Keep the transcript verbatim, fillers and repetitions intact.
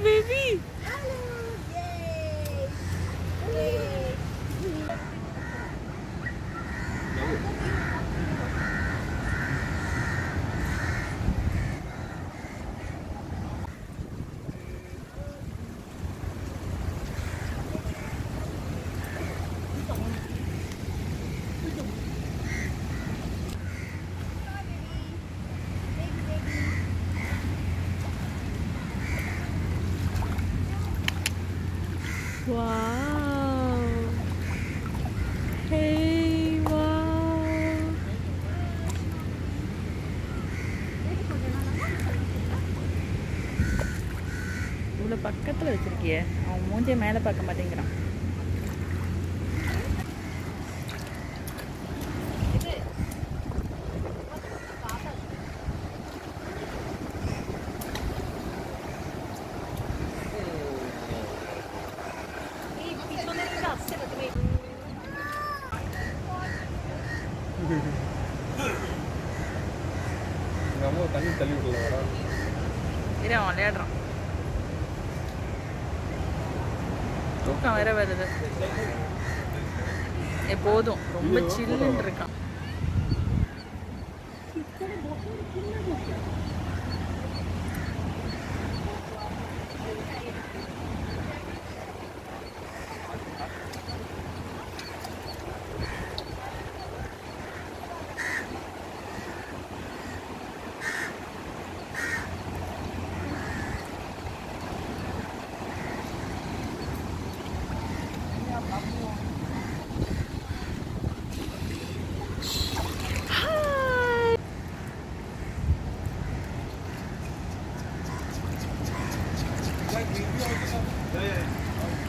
baby. Wow. Hey, wow. இவ்வளோ பக்கத்தில் வச்சிருக்கியே, அவன் மூஞ்சியை மேலே பார்க்க மாட்டேங்கிறான். அம்மா தண்ணி தள்ளி விடல இரு, அவன் விளையாடுறான். தூக்கம் வேற வருது. எப்போதும் ரொம்ப சில்லுன்னு இருக்கான். Yeah, yeah.